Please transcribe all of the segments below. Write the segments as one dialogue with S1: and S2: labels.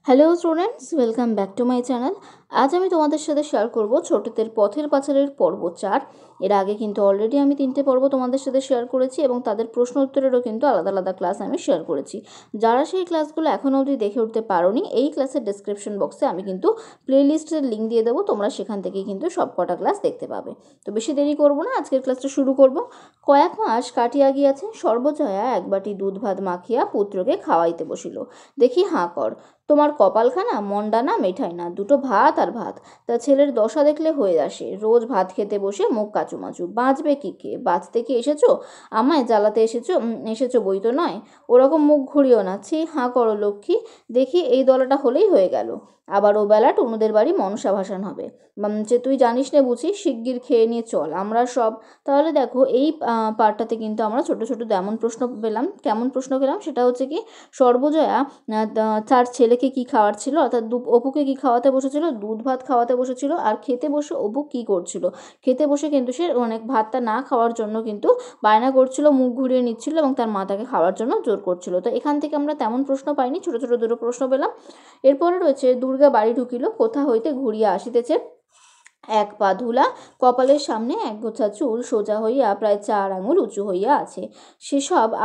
S1: Hello students, welcome back to my channel. আজ আমি তোমাদের সাথে শেয়ার করব ছোটদের পথের পাঁচালীর পর্ব 4। এর আগে কিন্তু অলরেডি আমি 3টে পর্ব তোমাদের সাথে শেয়ার করেছি এবং তাদের প্রশ্ন উত্তরেরও কিন্তু আলাদা আলাদা ক্লাস আমি শেয়ার করেছি। যারা সেই ক্লাসগুলো এখনও অবধি দেখে উঠতে পারোনি, এই ক্লাসের ডেসক্রিপশন বক্সে আমি কিন্তু প্লেলিস্টের লিঙ্ক দিয়ে দেবো, তোমরা সেখান থেকেই কিন্তু সব কটা ক্লাস দেখতে পাবে। তো বেশি দেরি করবো না, আজকের ক্লাসটা শুরু করব। কয়েক মাস কাটিয়া গিয়াছে, সর্বজয়া এক বাটি দুধ ভাত মাখিয়া পুত্রকে খাওয়াইতে বসিল। দেখি হাঁ কর, তোমার কপালখানা মন্ডা না মেঠাই না, দুটো ভাত আর ভাত। তা ছেলের দশা দেখলে হয়ে আসে, রোজ ভাত খেতে বসে মুখ কাচুমাচু। বাঁচবে কি কে? বাঁচতে কি এসেছো? আমায় জ্বালাতে এসেছো বই তো নয়। ওরকম মুখ ঘুরিও না, ছি হাঁ করো লক্ষ্মী। দেখি এই দলাটা হলেই হয়ে গেল। আবার ও বেলা টুনুদের বাড়ি মনসা ভাসান হবে। যে তুই জানিস না বুঝি, শিগগির খেয়ে নিয়ে চল আমরা সব। তাহলে দেখো এই পার্টটাতে কিন্তু আমরা ছোট ছোট কেমন প্রশ্ন পেলাম সেটা হচ্ছে কি, সর্বজয়া তার ছেলেকে কি খাওয়াচ্ছিল, অর্থাৎ অপুকে কি খাওয়াতে বসেছিল, দুধ ভাত খাওয়াতে বসেছিল। আর খেতে বসে অপু কি করছিল? খেতে বসে কিন্তু সে অনেক ভাতটা না খাওয়ার জন্য কিন্তু বায়না করছিল, মুখ ঘুরিয়ে নিচ্ছিল এবং তার মা তাকে খাওয়ার জন্য জোর করছিল। তো এখান থেকে আমরা তেমন প্রশ্ন পাইনি, ছোট ছোট দুটো প্রশ্ন পেলাম। এরপরে রয়েছে, দুর্গা বাড়ি ঢুকিল, কোথা হইতে ঘুরিয়া আসিতেছে। এক পা ধুলা, কপালের সামনে এক গোছা চুল সোজা হইয়া প্রায় 4 আঙুল উঁচু হইয়া আছে। সে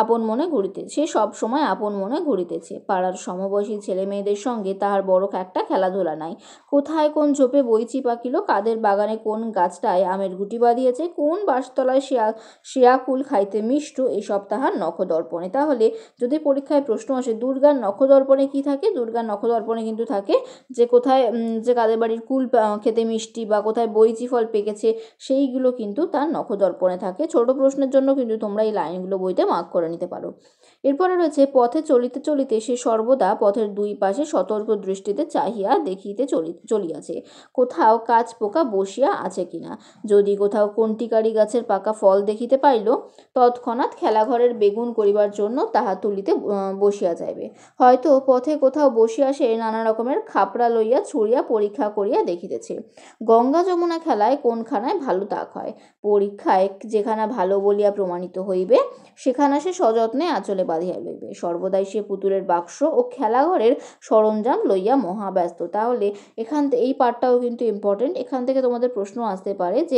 S1: সব সময় আপন মনে ঘুরিতেছে। পাড়ার সমবয়সী ছেলে মেয়েদের সঙ্গে তাহার বড় একটা খেলাধুলা নাই। কোথায় কোন ঝোপে বইচি পাকিল, কাদের বাগানে কোন গাছটায় আমের গুটি বাঁধিয়েছে, কোন বাঁশতলায় শিয়াকুল খাইতে মিষ্ট, এসব তাহার নখদর্পণে। তাহলে যদি পরীক্ষায় প্রশ্ন আসে দুর্গার নখদর্পণে কি থাকে, দুর্গার নখদর্পণে কিন্তু থাকে যে কোথায় যে কাদের বাড়ির কুল খেতে মিষ্টি বা কোথায় বইচি ফল পেকেছে, সেইগুলো কিন্তু তার নখদর্পণে থাকে। ছোট প্রশ্নের জন্য কিন্তু তোমরা এই লাইনগুলো বইতে মার্ক করে নিতে পারো। এরপরে রয়েছে, পথে চলিতে চলিতে সে সর্বদা পথের দুই পাশে সতর্ক দৃষ্টিতে চাহিয়া দেখিতে চলিয়াছে, কোথাও কাজ পোকা বসিয়া আছে কিনা। যদি কোথাও কন্টিকারি গাছের পাকা ফল দেখিতে পাইল, তৎক্ষণাৎ খেলাঘরের বেগুন করিবার জন্য তাহা তুলিতে বসিয়া যাইবে। হয়তো পথে কোথাও বসিয়া সে নানা রকমের খাপড়া লইয়া ছুঁড়িয়া পরীক্ষা করিয়া দেখিতেছে, গঙ্গা যমুনা খেলায় কোনখানায় ভালো তাক হয়। পরীক্ষায় যেখানে ভালো বলিয়া প্রমাণিত হইবে, সেখানে সে সযত্নে আঁচলে বাঁধিয়া লইবে। সর্বদাই সে পুতুলের বাক্স ও খেলাঘরের সরঞ্জাম লইয়া মহাব্যস্ত। তাহলে এই পার্টটাও কিন্তু ইম্পর্টেন্ট। এখান থেকে তোমাদের প্রশ্ন আসতে পারে যে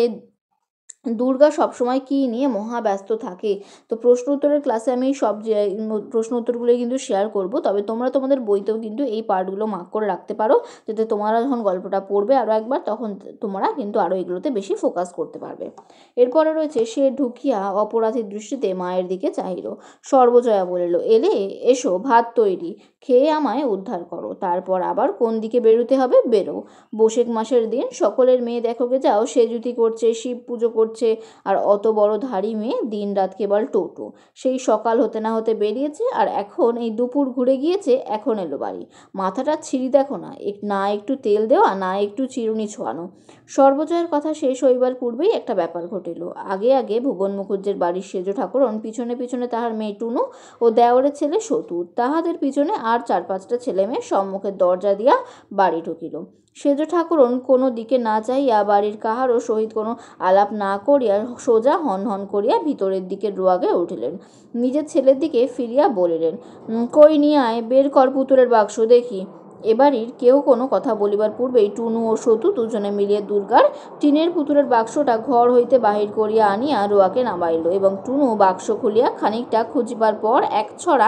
S1: দুর্গা সবসময় কী নিয়ে মহাব্যস্ত থাকে। তো প্রশ্ন উত্তরের ক্লাসে আমি সব যে প্রশ্ন উত্তরগুলোই কিন্তু শেয়ার করব, তবে তোমরা তোমাদের বইতেও কিন্তু এই পার্টগুলো মার্ক করে রাখতে পারো, যাতে তোমরা যখন গল্পটা পড়বে আরও একবার, তখন তোমরা কিন্তু আরও এগুলোতে বেশি ফোকাস করতে পারবে। এরপরে রয়েছে, সে ঢুকিয়া অপরাধীর দৃষ্টিতে মায়ের দিকে চাহিল। সর্বজয়া বলিল, এলে এসো, ভাত তৈরি, খেয়ে আমায় উদ্ধার করো, তারপর আবার কোন দিকে বেরোতে হবে বেরো। বৈশাখ মাসের দিন সকলের মেয়ে দেখোগে যাও, সেজুতি করছে, শিব পুজো করছে, আর অত বড় ধাড়ি মেয়ে দিন রাত কেবল টোটো। সেই সকাল হতে না হতে বেরিয়েছে, আর এখন এই দুপুর ঘুরে গিয়েছে, এখন এলো বাড়ি। মাথাটা ছিঁড়ি দেখো না, না একটু তেল দেওয়া, না একটু চিরুনি ছোঁয়ানো। সর্বজয়ের কথা শেষ হইবার পূর্বেই একটা ব্যাপার ঘটিল। আগে আগে ভুবন মুখুজ্জের বাড়ির সেজ ঠাকুরন, পিছনে পিছনে তাহার মেয়ে টুনু ও দেওরের ছেলে সতু, তাহাদের পিছনে আর 4-5টা ছেলে মেয়ে সম্মুখের দরজা দিয়া বাড়ি ঢুকিল। সেজ ঠাকুরন কোনো দিকে না চাহিয়া, বাড়ির কাহারও সহিত কোনো আলাপ না করিয়া সোজা হন হন করিয়া ভিতরের দিকে রোয়াগে উঠিলেন। নিজের ছেলের দিকে ফিরিয়া বলিলেন, কই নিয়ে আয়, বের কর পুতুলের বাক্স দেখি। এবাড়ির কেউ কোনো কথা বলিবার পূর্বেই টুনু ও সতু দুজনে মিলিয়ে দুর্গার টিনের পুতুলের বাক্সটা ঘর হইতে বাহির করিয়া আনিয়া রোয়াকে নামাইল, এবং টুনু বাক্স খুলিয়া খানিকটা খুঁজিবার পর এক ছড়া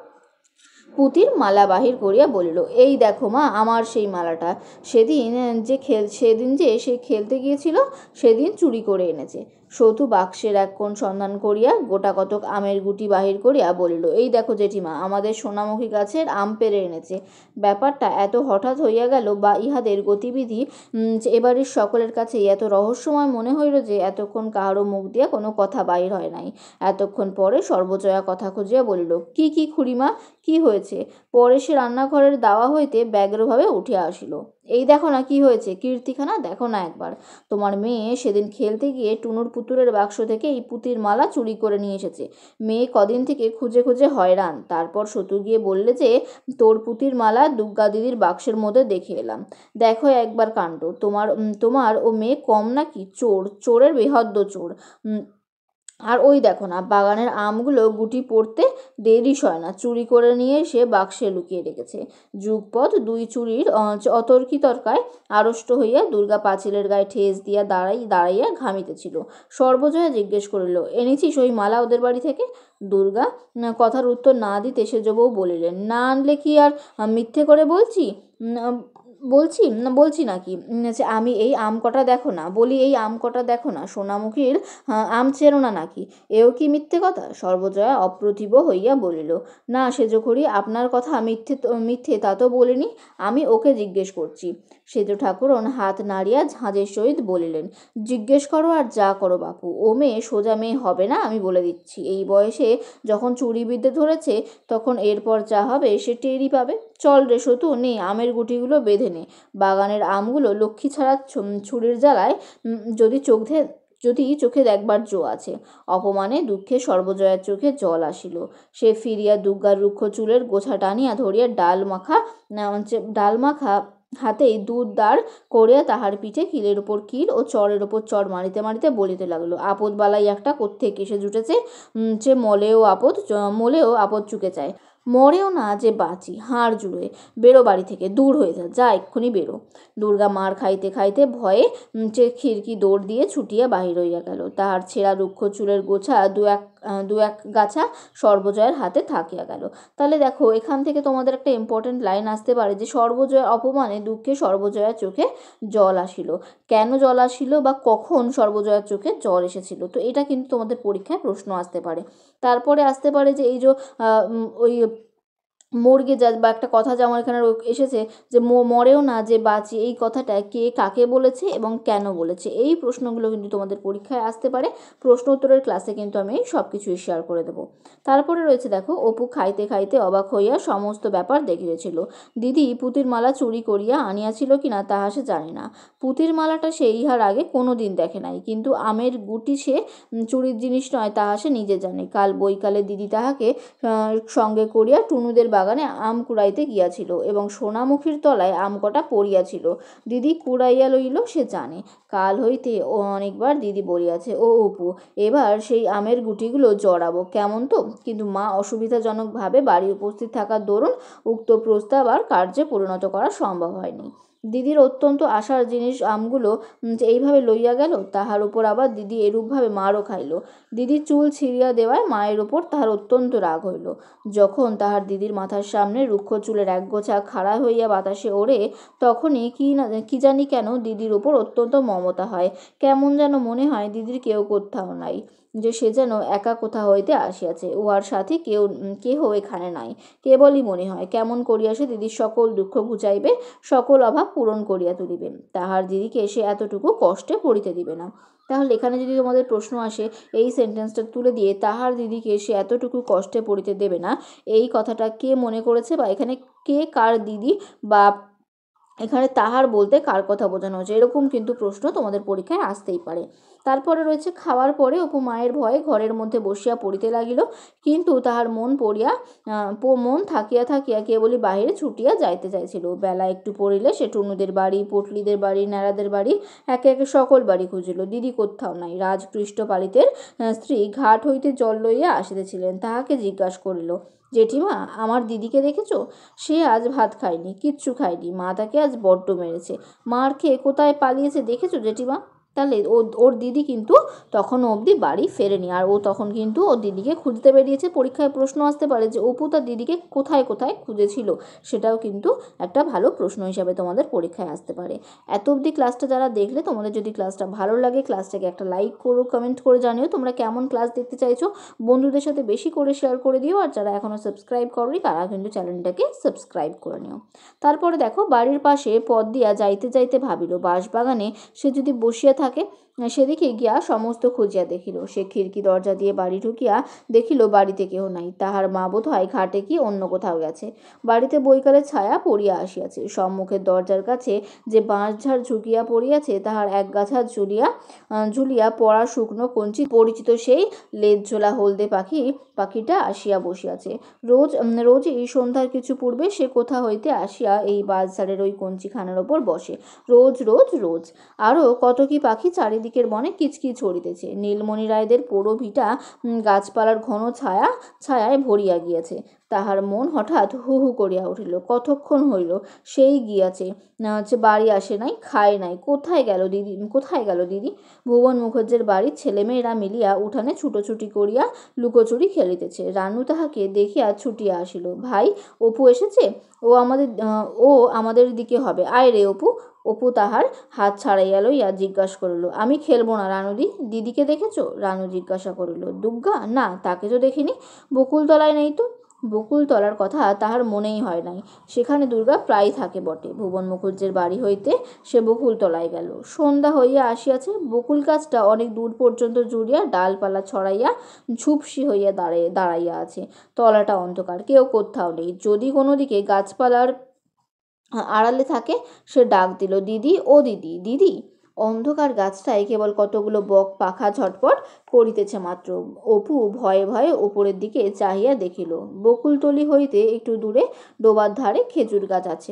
S1: পুঁতির মালা বাহির করিয়া বলিল, এই দেখো মা, আমার সেই মালাটা। সেদিন যে সে খেলতে গিয়েছিল, সেদিন চুরি করে এনেছে। সতু বাক্সের এক কোণ সন্ধান করিয়া গোটা কতক আমের গুটি বাহির করিয়া বলিল, এই দেখো জেঠিমা, আমাদের সোনামুখী গাছের আম পেড়ে এনেছে। ব্যাপারটা এত হঠাৎ হইয়া গেল, বা ইহাদের গতিবিধি এবাড়ির সকলের কাছেই এত রহস্যময় মনে হইল যে এতক্ষণ কাহারও মুখ দিয়া কোনো কথা বাহির হয় নাই। এতক্ষণ পরে সর্বজয়া কথা খুঁজিয়া বলিল, কি খুড়িমা, কি হয়েছে? পরে সে রান্নাঘরের দাওয়া হইতে ব্যগ্রভাবে উঠিয়া আসিল। এই দেখো না কি হয়েছে, কীর্তিখানা দেখো না একবার। তোমার মেয়ে সেদিন খেলতে গিয়ে টুনুর পুতুলের বাক্স থেকে এই পুঁতির মালা চুরি করে নিয়ে এসেছে। মেয়ে কদিন থেকে খুঁজে খুঁজে হয়রান। তারপর সতু গিয়ে বললে যে তোর পুঁতির মালা দুর্গা দিদির বাক্সের মধ্যে দেখে এলাম। দেখো একবার কাণ্ড, তোমার ও মেয়ে কম নাকি? চোরের বেহদ্দ চোর। আর ওই দেখো না, বাগানের আমগুলো গুটি পড়তে দেরি সয় না, চুরি করে নিয়ে এসে বাক্সে লুকিয়ে রেখেছে। যুগপৎ দুই চুরির অতর্কিতর্কায় আড়ষ্ট হইয়া দুর্গা পাঁচিলের গায়ে ঠেস দিয়া দাঁড়াইয়া ঘামিতেছিল। সর্বজয়া জিজ্ঞেস করিল, এনেছিস ওই মালা ওদের বাড়ি থেকে? দুর্গা কথার উত্তর না দিতে সেজবউ বলিলেন, না আনলে কি আর মিথ্যে করে বলছি বলছি নাকি? যে আমি এই আম কটা দেখো না, বলি এই আম কটা দেখো না, সোনামুখীর আম চেনো না নাকি? এও কি মিথ্যে কথা? সর্বজয়া অপ্রতিভ হইয়া বলিল, না সেজখড়ি, আপনার কথা মিথ্যে তা তো বলিনি, আমি ওকে জিজ্ঞেস করছি। সেজ ঠাকুরন হাত নাড়িয়া ঝাঁঝের সহিত বলিলেন, জিজ্ঞেস করো আর যা করো বাপু, ও মেয়ে সোজা মেয়ে হবে না, আমি বলে দিচ্ছি। এই বয়সে যখন চুরি বিদ্যে ধরেছে, তখন এরপর যা হবে সে টেরই পাবে। চল রে সতু, নে আমের গুটিগুলো বেঁধে নে। বাগানের আমগুলো লক্ষ্মী ছাড়া ছুরির জ্বালায় যদি চোখে দেখবার জো আছে। অপমানে দুঃখে সর্বজয়ার চোখে জল আসিল। সে ফিরিয়া দুর্গার রুক্ষ চুলের গোছা টানিয়া ধরিয়া ডাল মাখা হাতেই দুধ দাঁড় করিয়া তাহার পিঠে কিলের উপর কিল ও চরের উপর চর মারিতে মারিতে বলিতে লাগলো, আপদ বালাই একটা কোত্থেকে এসে জুটেছে, যে মলেও আপদ চুকে যায়, মরেও না যে বাঁচি, হাড় জুড়ে। বেরো বাড়ি থেকে, দূর হয়ে যা এক্ষুনি বেরো। দুর্গা মার খাইতে খাইতে ভয়ে খিড়কি দৌড় দিয়ে ছুটিয়া বাহির হইয়া গেল। তাহার ছেঁড়া রুক্ষ চুলের গোছা দু এক গাছা সর্বজয়ের হাতে থাকিয়া গেল। তাহলে দেখো, এখান থেকে তোমাদের একটা ইম্পর্টেন্ট লাইন আসতে পারে যে সর্বজয়ের অপমানে দুঃখে সর্বজয়ার চোখে জল আসিল। কেন জল আসিল বা কখন সর্বজয়ার চোখে জল এসেছিল, তো এটা কিন্তু তোমাদের পরীক্ষায় প্রশ্ন আসতে পারে। তারপরে আসতে পারে যে এই যে ওই মর্গে যা বা একটা কথা যেমন এখানে এসেছে যে মরেও না যে বাঁচি, এই কথাটা কে কাকে বলেছে এবং কেন বলেছে, এই প্রশ্নগুলো কিন্তু তোমাদের পরীক্ষায় আসতে পারে। প্রশ্ন উত্তরের ক্লাসে কিন্তু আমি সব কিছুই শেয়ার করে দেবো। তারপরে রয়েছে দেখো, অপু খাইতে খাইতে অবাক হইয়া সমস্ত ব্যাপার দেখিতেছিল। দিদি পুঁতির মালা চুরি করিয়া আনিয়াছিল কিনা তাহা সে জানে না। পুঁতির মালাটা সে ইহার আগে কোনো দিন দেখে নাই, কিন্তু আমের গুটি সে চুরির জিনিস নয় তাহা সে নিজে জানে। কাল বৈকালে দিদি তাহাকে সঙ্গে করিয়া টুনুদের বাগানে আম কুড়াইতে গিয়াছিল এবং সোনামুখীর তলায় আম কটা পড়িয়াছিল। দিদি কুড়াইয়া লইল সে জানে। কাল হইতে ও অনেকবার দিদি বলিয়াছে, ও অপু, এবার সেই আমের গুটিগুলো জড়াবো, কেমন তো? কিন্তু মা অসুবিধাজনকভাবে বাড়ি উপস্থিত থাকার দরুন উক্ত প্রস্তাব আর কার্যে পরিণত করা সম্ভব হয়নি। দিদির অত্যন্ত আশার জিনিস আমগুলো এইভাবে লইয়া গেল, তাহার উপর আবার দিদি এরূপভাবে মারও খাইল। দিদির চুল ছিঁড়িয়া দেওয়ায় মায়ের ওপর তাহার অত্যন্ত রাগ হইল। যখন তাহার দিদির মাথার সামনে রুক্ষ চুলের একগোছা খাড়া হইয়া বাতাসে ওড়ে, তখনই কি জানি কেন দিদির ওপর অত্যন্ত মমতা হয়। কেমন যেন মনে হয় দিদির কেউ কোথাও নাই, যে সে যেন একা কোথা হইতে আসিয়াছে, উহার সাথে কেহ এখানে নাই। কেবলই মনে হয় কেমন করিয়া সে দিদির সকল দুঃখ ঘুচাইবে, সকল অভাব পূরণ করিয়া তুলিবে। তাহার দিদিকে সে এতটুকু কষ্টে পড়িতে দিবে না। তাহলে এখানে যদি তোমাদের প্রশ্ন আসে, এই সেন্টেন্সটা তুলে দিয়ে তাহার দিদিকে সে এতটুকু কষ্টে পড়িতে দেবে না, এই কথাটা কে মনে করেছে, বা এখানে কে কার দিদি, বা এখানে তাহার বলতে কার কথা বোঝানো হচ্ছে, এরকম কিন্তু প্রশ্ন তোমাদের পরীক্ষায় আসতেই পারে। তারপরে রয়েছে, খাওয়ার পরে অপু মায়ের ভয়ে ঘরের মধ্যে বসিয়া পড়িতে লাগিল, কিন্তু তাহার মন থাকিয়া থাকিয়া কেবলই বাহিরে ছুটিয়া যাইতে চাইছিল। বেলা একটু পড়িলে সে টুনুদের বাড়ি, পটলিদের বাড়ি, ন্যাড়াদের বাড়ি, একে একে সকল বাড়ি খুঁজিল। দিদি কোথাও নাই। রাজপৃষ্ঠপালিতের স্ত্রী ঘাট হইতে জল লইয়া আসিতেছিলেন, তাহাকে জিজ্ঞাসা করিল, জেঠিমা, আমার দিদিকে দেখেছ? সে আজ ভাত খায়নি, কিচ্ছু খায়নি, মা তাকে আজ বড্ড মেরেছে। মার খেয়ে কোথায় পালিয়েছে দেখেছো জেঠিমা? তাহলে ওর দিদি কিন্তু তখনও অবধি বাড়ি ফেরেনি, আর ও তখন কিন্তু ওর দিদিকে খুঁজতে বেরিয়েছে। পরীক্ষায় প্রশ্ন আসতে পারে যে অপু তার দিদিকে কোথায় কোথায় খুঁজেছিল, সেটাও কিন্তু একটা ভালো প্রশ্ন হিসাবে তোমাদের পরীক্ষায় আসতে পারে। এত অবধি ক্লাসটা যারা দেখলে, তোমাদের যদি ক্লাসটা ভালো লাগে, ক্লাসটাকে একটা লাইক করো, কমেন্ট করে জানিও তোমরা কেমন ক্লাস দেখতে চাইছো। বন্ধুদের সাথে বেশি করে শেয়ার করে দিও, আর যারা এখনও সাবস্ক্রাইব করনি তারা কিন্তু চ্যানেলটাকে সাবস্ক্রাইব করে নিও। তারপরে দেখো, বাড়ির পাশে পথ দিয়া যাইতে যাইতে ভাবিল, বাঁশবাগানে সে যদি বসিয়া থাকে, সেদিকে গিয়া সমস্ত খুঁজিয়া দেখিল। সে খিড়কি দরজা দিয়ে বাড়ি ঢুকিয়া দেখিল বাড়িতে কেহ নাই। তাহার মা বোধ হয় ঘাটে কি অন্য কোথাও গেছে। বাড়িতে বৈকালের ছায়া পড়িয়া আসিয়াছে। সম্মুখের দরজার কাছে যে বাঁশঝাড় ঝুঁকিয়া পড়িয়াছে, তাহার এক গাছা ঝুলিয়া পড়া শুকনো কঞ্চি পরিচিত সেই লেজঝোলা হলদে পাখিটা আসিয়া বসিয়াছে। রোজই সন্ধ্যার কিছু পূর্বে সে কোথা হইতে আসিয়া এই বাঁশঝাড়ের ওই কঞ্চিখানার ওপর বসে, রোজ। আরও কত কি পাখি চারিদিকে চারিদিকের বনে কিচকিচ করিতেছে। নীলমণি রায়দের পোড়ো ভিটা গাছপালার ঘন ছায়ায় ভরিয়া গিয়াছে। তাহার মন হঠাৎ হু হু করিয়া উঠিল। কতক্ষণ হইল সেই গিয়াছে, বাড়ি আসে নাই, খায় নাই। কোথায় গেল দিদি? ভুবন মুখার্জির বাড়ির ছেলেমেয়েরা মিলিয়া উঠানে ছুটোছুটি করিয়া লুকোচুরি খেলিতেছে। রানু তাহাকে দেখিয়া ছুটিয়া আসিল। ভাই, অপু এসেছে? ও আমাদের দিকে হবে। আয় রে অপু। অপু তাহার হাত ছাড়াইয়া লইয়া জিজ্ঞাসা করিল, আমি খেলবো না রানুদি। দিদিকে দেখেছ? রানু জিজ্ঞাসা করিল। দুর্গা? না, তাকে তো দেখিনি। বকুলতলায় নেই তো? বকুলতলার কথা তাহার মনেই হয় নাই। সেখানে দুর্গা প্রায় থাকে বটে। ভুবন মুখার্জির বাড়ি হইতে সে বকুলতলায় গেল। সন্ধ্যা হইয়া আসিয়াছে। বকুল গাছটা অনেক দূর পর্যন্ত জুড়িয়া ডালপালা ছড়াইয়া ঝুপসি হইয়া দাঁড়াইয়া আছে। তলাটা অন্ধকার, কেউ কোথাও নেই। যদি কোনো দিকে গাছপালার আড়ালে থাকে, সে ডাক দিল, দিদি, ও দিদি, দিদি। অন্ধকার গাছটায় কেবল কতগুলো বক পাখা ঝটপট করিতেছে মাত্র। অপু ভয়ে ভয়ে ওপরের দিকে চাহিয়া দেখিল। বকুলতলি হইতে একটু দূরে ডোবার ধারে খেজুর গাছ আছে।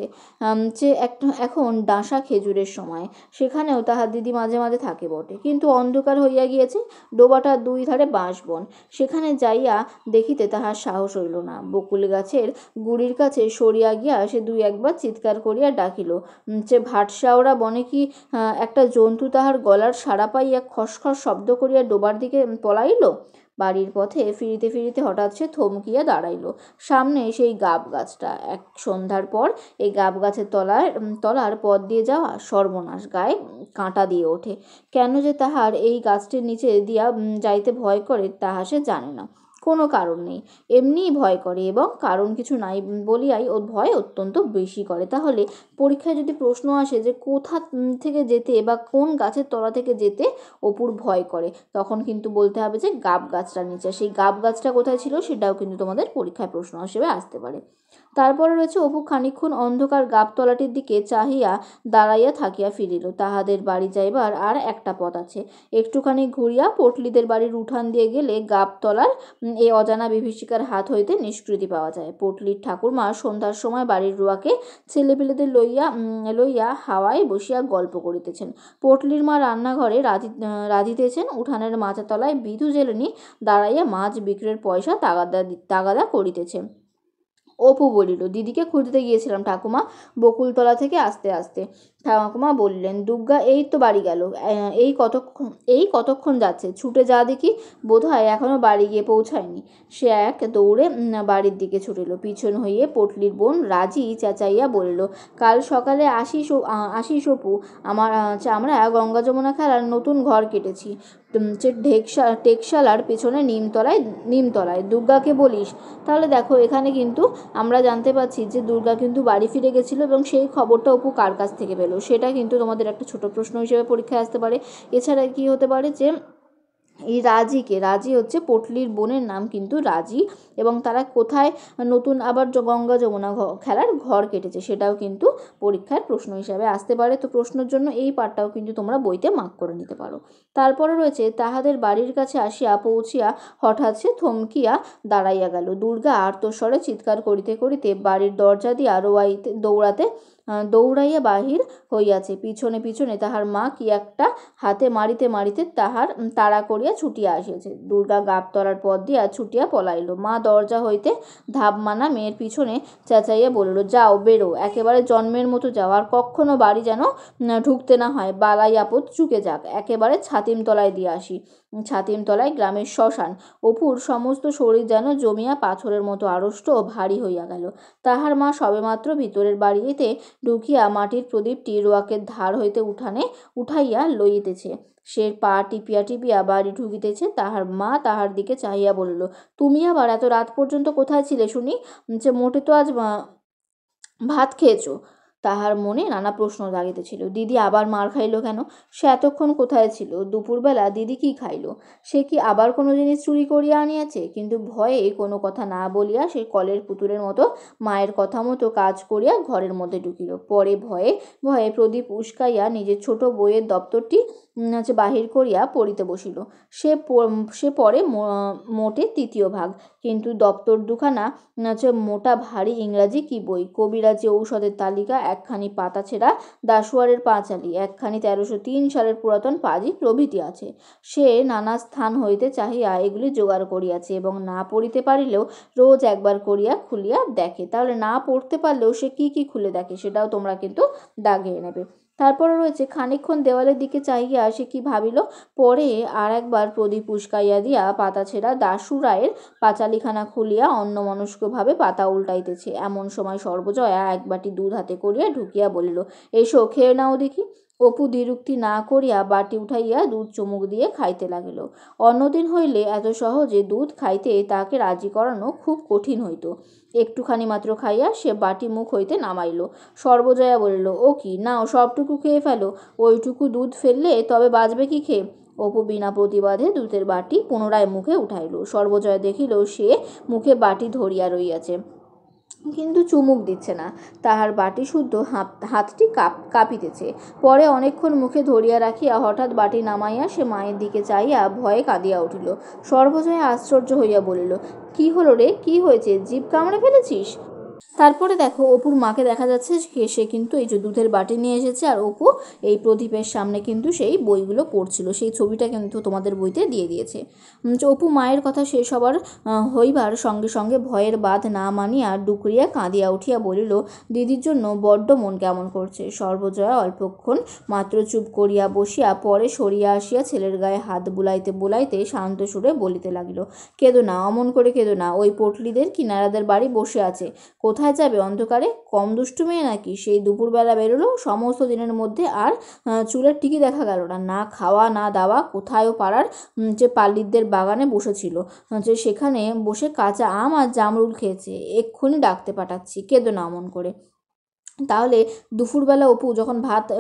S1: এখন ডাঁসা খেজুরের সময়। সেখানেও তাহার দিদি মাঝে মাঝে থাকে বটে, কিন্তু অন্ধকার হইয়া গিয়েছে। ডোবাটার দুই ধারে বাঁশবন। সেখানে যাইয়া দেখিতে তাহার সাহস হইল না। বকুল গাছের গুড়ির কাছে সরিয়া গিয়া সে দুই একবার চিৎকার করিয়া ডাকিল। ভাটশাওড়া বনে কি একটা জন্তু তাহার গলার সাড়া পাইয়া খসখস শব্দ করিয়া ডোবার দিকে পলাইল। বাড়ির পথে ফিরিতে ফিরিতে হঠাৎ সে থমকিয়া দাঁড়াইল। সামনে সেই গাব গাছটা। এক সন্ধ্যার পর এই গাব গাছের তলার পথ দিয়ে যাওয়া সর্বনাশ। গায়ে কাঁটা দিয়ে ওঠে। কেন যে তাহার এই গাছটির নিচে দিয়া যাইতে ভয় করে, তাহা সে জানে না। কোনো কারণ নেই, এমনিই ভয় করে, এবং কারণ কিছু নাই বলিয়াই ওর ভয় অত্যন্ত বেশি করে। তাহলে পরীক্ষায় যদি প্রশ্ন আসে যে কোথা থেকে যেতে বা কোন গাছের তলা থেকে যেতে অপুর ভয় করে, তখন কিন্তু বলতে হবে যে গাব গাছটার নিচে। সেই গাব গাছটা কোথায় ছিল সেটাও কিন্তু তোমাদের পরীক্ষায় প্রশ্ন হিসেবে আসতে পারে। তারপরে রয়েছে, অপু খানিকক্ষণ অন্ধকার গাবতলাটির দিকে চাহিয়া দাঁড়াইয়া থাকিয়া ফিরিল। তাহাদের বাড়ি যাইবার আর একটা পথ আছে। একটুখানি ঘুরিয়া পটলিদের বাড়ির উঠান দিয়ে গেলে গাবতলার এই অজানা বিভীষিকার হাত হইতে নিষ্কৃতি পাওয়া যায়। পটলির ঠাকুরমা সন্ধ্যার সময় বাড়ির রুয়াকে ছেলেপিলেদের লইয়া হাওয়ায় বসিয়া গল্প করিতেছেন। পটলির মা রান্নাঘরে রাঁধিতেছেন। উঠানের মাচাতলায় বিধু জেলেনি দাঁড়াইয়া মাছ বিক্রির পয়সা তাগাদা করিতেছে। অপু বলিল, দিদিকে খুঁজতে গিয়েছিলাম ঠাকুমা, বকুলতলা থেকে আসতে আসতে। ঠাকুমা বললেন, দুর্গা এই তো বাড়ি গেল। এই কতক্ষণ যাচ্ছে? ছুটে যা দেখি, বোধহয় এখনো বাড়ি গিয়ে পৌঁছায়নি। সে এক দৌড়ে বাড়ির দিকে ছুটিল। পিছন হইয়ে পটলির বোন রাজি চেঁচাইয়া বলিল, কাল সকালে আসিস অপু। আমরা গঙ্গা যমুনা খেলার নতুন ঘর কেটেছি, টেকশালার পেছনে নিমতলায়। দুর্গাকে বলিস। তাহলে দেখো, এখানে কিন্তু আমরা জানতে পারছি যে দুর্গা কিন্তু বাড়ি ফিরে গেছিল, এবং সেই খবরটা অপু কার কাছ থেকে পেল, সেটা কিন্তু তোমাদের একটা ছোট প্রশ্ন হিসেবে পরীক্ষায় আসতে পারে। এছাড়া কি হতে পারে যে এই রাজি হচ্ছে পটলির বোনের নাম কিন্তু রাজি, এবং তারা কোথায় নতুন আবার গঙ্গা যমুনা খেলার ঘর কেটেছে, সেটাও কিন্তু পরীক্ষার প্রশ্ন হিসাবে আসতে পারে। তো প্রশ্নের জন্য এই পার্টটাও কিন্তু তোমরা বইতে মার্ক করে নিতে পারো। তারপরে রয়েছে, তাহাদের বাড়ির কাছে আসিয়া পৌঁছিয়া হঠাৎ সে থমকিয়া দাঁড়াইয়া গেল। দুর্গা আর্তস্বরে চিৎকার করিতে করিতে বাড়ির দরজা দিয়া দৌড়াইয়া বাহির হইয়াছে। পিছনে পিছনে তাহার মা কি একটা হাতে মারিতে মারিতে তাহার তাড়া করিয়া ছুটিয়া আসিয়াছে। দুর্গা গাবতলার পথ দিয়া ছুটিয়া পলাইল। মা দরজা হইতে ধাপ মানা মেয়ের পিছনে চেঁচাইয়া বলিল, যাও, বেরো, একেবারে জন্মের মতো যাও, আর কখনো বাড়ি যেন ঢুকতে না হয়। বালাই আপদ চুকে যাক, একেবারে ছাতিমতলায় দিয়ে আসি। ছাতিমতলায় গ্রামের শ্মশান। অপুর সমস্ত শরীর যেন জমিয়া পাথরের মতো আড়ষ্ট ও ভারী হইয়া গেল। তাহার মা সবেমাত্র ভিতরের বাড়িতে ঢুকিয়া মাটির প্রদীপটি রোয়াকের ধার হইতে উঠাইয়া লইতেছে। সে পা টিপিয়া টিপিয়া বাড়ি ঢুকিতেছে। তাহার মা তাহার দিকে চাহিয়া বলিল, তুমি আবার এত রাত পর্যন্ত কোথায় ছিলে শুনি? মোটে তো আজ ভাত খেয়েছ? তাহার মনে নানা প্রশ্ন জাগিতেছিল। দিদি আবার মার খাইল কেন? সে এতক্ষণ কোথায় ছিল? দুপুরবেলা দিদি কি খাইল? সে কি আবার কোনো জিনিস চুরি করিয়া আনিয়াছে? কিন্তু ভয়ে কোনো কথা না বলিয়া সে কলের পুতুলের মতো মায়ের কথা মতো কাজ করিয়া ঘরের মধ্যে ঢুকিল। পরে ভয়ে ভয়ে প্রদীপ উস্কাইয়া নিজের ছোট বইয়ের দপ্তরটি বাহির করিয়া পড়িতে বসিল। সে পড়ে মোটে তৃতীয় ভাগ, কিন্তু দপ্তর দুখানা মোটা ভারী ইংরাজি কি বই, কবিরাজি ঔষধের তালিকা একখানি পাতা ছেঁড়া দাসুয়ারের পাঁচালি, একখানি 1303 সালের পুরাতন পাজি প্রভৃতি আছে। সে নানা স্থান হইতে চাহিয়া এগুলি জোগাড় করিয়াছে এবং না পড়িতে পারিলেও রোজ একবার করিয়া খুলিয়া দেখে। তাহলে না পড়তে পারলেও সে কি কি খুলে দেখে সেটাও তোমরা কিন্তু দাগিয়ে নেবে। তারপরে রয়েছে খানিকক্ষণ দেওয়ালের দিকে চাহিয়া সে কি ভাবিল, পরে আর একবার প্রদীপ উস্কাইয়া দিয়া পাতা ছেঁড়া দাশু রায়ের পাঁচালিখানা খুলিয়া অন্যমনস্কভাবে পাতা উল্টাইতেছে। এমন সময় সর্বজয়া এক বাটি দুধ হাতে করিয়া ঢুকিয়া বলিল, এসো খেয়ে নাও দেখি। অপু দ্বিরুক্তি না করিয়া বাটি উঠাইয়া দুধ চুমুক দিয়ে খাইতে লাগিল। অন্যদিন হইলে এত সহজে দুধ খাইতে তাহাকে রাজি করানো খুব কঠিন হইত। একটুখানি মাত্র খাইয়া সে বাটি মুখ হইতে নামাইল। সর্বজয়া বলিল, ও কি, নাও সবটুকু খেয়ে ফেলো, ওইটুকু দুধ ফেললে তবে বাঁচবে কি খেয়ে? অপু বিনা প্রতিবাদে দুধের বাটি পুনরায় মুখে উঠাইল। সর্বজয়া দেখিল সে মুখে বাটি ধরিয়া রইয়াছে, কিন্তু চুমুক দিচ্ছে না। তাহার বাটি শুদ্ধ হাতটি কাঁপিতেছে। পরে অনেকক্ষণ মুখে ধরিয়া রাখিয়া হঠাৎ বাটি নামাইয়া সে মায়ের দিকে চাইয়া ভয়ে কাঁদিয়া উঠিল। সর্বজয়া আশ্চর্য হইয়া বলিল, কি হলো রে, কি হয়েছে, জিভ কামড়ে ফেলেছিস? তারপরে দেখো অপুর মাকে দেখা যাচ্ছে সে কিন্তু এই যে দুধের বাটি নিয়ে এসেছে, আর অপু এই প্রদীপের সামনে কিন্তু সেই বইগুলো পড়ছিল। সেই ছবিটা কিন্তু তোমাদের বইতে দিয়ে দিয়েছে। অপু মায়ের কথা শেষ হবার হইবার সঙ্গে সঙ্গে ভয়ের বাঁধ না মানিয়া ডুকরিয়া কাঁদিয়া উঠিয়া বলিল, দিদির জন্য বড্ড মন কেমন করছে। সর্বজয়া অল্পক্ষণ মাত্র চুপ করিয়া বসিয়া পরে সরিয়া আসিয়া ছেলের গায়ে হাত বুলাইতে বুলাইতে শান্ত সুরে বলিতে লাগিল, কেঁদো না, অমন করে কেঁদো না। ওই পটলিদের কিনারাদের বাড়ি বসে আছে, কোথায় যাবে অন্ধকারে? কম দুষ্টু মেয়ে নাকি? সেই দুপুরবেলা বেরোলো, সমস্ত দিনের মধ্যে আর চুলের টিকি দেখা গেল না। না খাওয়া না দাওয়া, কোথায়ও পাড়ার যে পাল্লিদের বাগানে বসেছিল, যে সেখানে বসে কাঁচা আম আর জামরুল খেয়েছে। এক্ষুনি ডাকতে পাঠাচ্ছি, কেঁদো না অমন করে। তাহলে দুপুরবেলা অপু যখন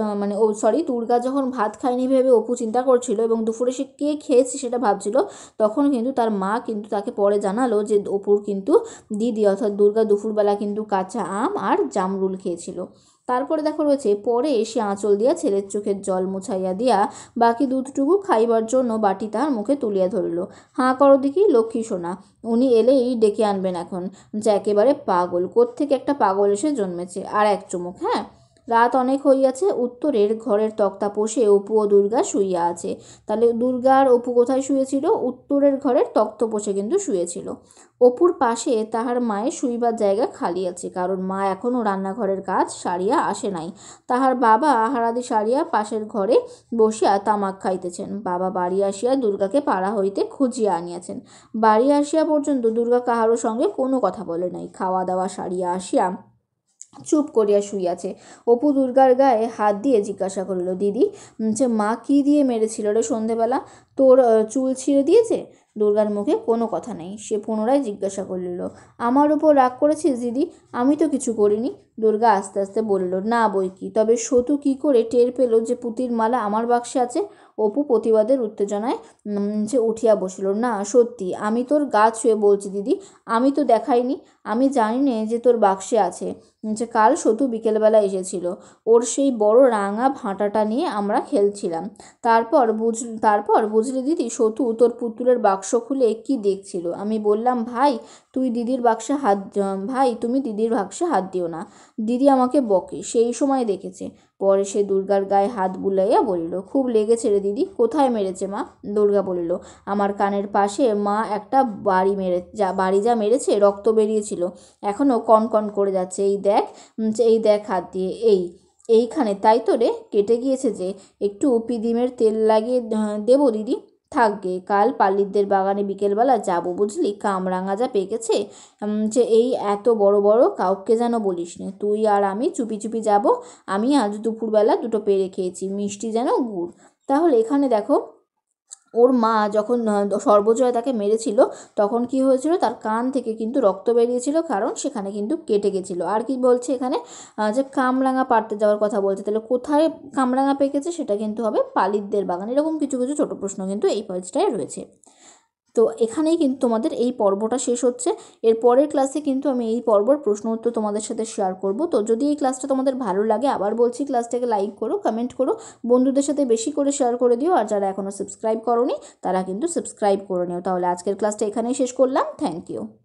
S1: দুর্গা যখন ভাত খায়নি ভেবে অপু চিন্তা করছিল এবং দুপুরে সে কে খেয়েছে সেটা ভাবছিল, তখন কিন্তু তার মা কিন্তু তাকে পরে জানালো যে অপুর কিন্তু দিদি অর্থাৎ দুর্গা দুপুরবেলা কিন্তু কাঁচা আম আর জামরুল খেয়েছিল। তারপরে দেখো রয়েছে, পরে এসে আঁচল দিয়া ছেলের চোখের জল মুছাইয়া দিয়া বাকি দুধটুকু খাইবার জন্য বাটি তাহার মুখে তুলিয়া ধরিল। হাঁ করো দেখি লক্ষ্মী সোনা, উনি এলেই ডেকে আনবেন এখন, যে একেবারে পাগল, কোত্থেকে একটা পাগল এসে জন্মেছে। আর এক চুমুক, হ্যাঁ। রাত অনেক হইয়াছে। উত্তরের ঘরের তক্তা পোষে অপু ও দুর্গা শুইয়া আছে। তাহলে দুর্গা আর অপু কোথায় শুয়েছিল? উত্তরের ঘরের তক্ত পোষে কিন্তু শুয়েছিল। অপুর পাশে তাহার মায়ের শুইবার জায়গা খালি আছে, কারণ মা এখনও রান্নাঘরের কাজ সারিয়া আসে নাই। তাহার বাবা আহারাদি সারিয়া পাশের ঘরে বসিয়া তামাক খাইতেছেন। বাবা বাড়ি আসিয়া দুর্গাকে পাড়া হইতে খুঁজিয়া আনিয়াছেন। বাড়ি আসিয়া পর্যন্ত দুর্গা কাহারও সঙ্গে কোনো কথা বলে নাই। খাওয়া দাওয়া সারিয়া আসিয়া চুপ করিয়া শুইয়াছে। অপু দুর্গার গায়ে হাত দিয়ে জিজ্ঞাসা করিল, দিদি, যে মা কি দিয়ে মেরেছিল রে সন্ধেবেলা? তোর চুল ছিঁড়ে দিয়েছে? দুর্গার মুখে কোনো কথা নেই। সে পুনরায় জিজ্ঞাসা করিল, আমার উপর রাগ করেছিস দিদি? আমি তো কিছু করিনি। দুর্গা আস্তে আস্তে বলিল, না বই কি, তবে সতু কি করে টের পেল যে পুঁতির মালা আমার বাক্সে আছে? অপু প্রতিবাদের উত্তেজনায় যে উঠিয়া বসিল, না সত্যি, আমি তোর গা ছুঁয়ে বলছি দিদি, আমি তো দেখাইনি, আমি জানি নে যে তোর বাক্সে আছে। যে কাল সতু বিকেলবেলা এসেছিল, ওর সেই বড় রাঙা ভাঁটাটা নিয়ে আমরা খেলছিলাম। তারপর বুঝলি দিদি, সতু তোর পুতুলের বাক্স খুলে কি দেখছিল। আমি বললাম, ভাই তুমি দিদির বাক্সে হাত দিও না, দিদি আমাকে বকে। সেই সময় দেখেছে। পরে সে দুর্গার গায়ে হাত বুলাইয়া বলিল, খুব লেগেছে রে দিদি। কোথায় মেরেছে মা? দুর্গা বলিল, আমার কানের পাশে মা একটা বাড়ি যা মেরেছে, রক্ত বেরিয়েছিল, এখনও কনকন করে যাচ্ছে। এই দেখ হাত দিয়ে, এইখানে। তাই তো রে, কেটে গিয়েছে যে। একটু পিদিমের তেল লাগিয়ে দেবো দিদি? থাকবে, কাল পাল্লিদের বাগানে বিকেলবেলা যাব, বুঝলি, কামরাঙা যা পেকেছে, যে এই এত বড় বড়, কাউকে যেন বলিস নে। তুই আর আমি চুপি চুপি যাব। আমি আজ দুপুরবেলা দুটো পেড়ে খেয়েছি, মিষ্টি যেন গুড়। তাহলে এখানে দেখো, ওর মা যখন সর্বজয়া তাকে মেরেছিল তখন কি হয়েছিল, তার কান থেকে কিন্তু রক্ত বেরিয়েছিল, কারণ সেখানে কিন্তু কেটে গেছিল। আর কি বলছে এখানে, যে কামরাঙা পাড়তে যাওয়ার কথা বলছে। তাহলে কোথায় কামরাঙা পেকেছে সেটা কিন্তু হবে পালিতদের বাগান। এরকম কিছু কিছু ছোটো প্রশ্ন কিন্তু এই পেজটায় রয়েছে। তো এখানেই কিন্তু তোমাদের এই পর্বটা শেষ হচ্ছে। এর পরের ক্লাসে কিন্তু আমি এই পর্বর প্রশ্ন উত্তর তোমাদের সাথে শেয়ার করব। তো যদি এই ক্লাসটা তোমাদের ভালো লাগে, আবার বলছি, ক্লাসটাকে লাইক করো, কমেন্ট করো, বন্ধুদের সাথে বেশি করে শেয়ার করে দিও। আর যারা এখনও সাবস্ক্রাইব করোনি তারা কিন্তু সাবস্ক্রাইব করে নিও। তাহলে আজকের ক্লাসটা এখানেই শেষ করলাম। Thank you.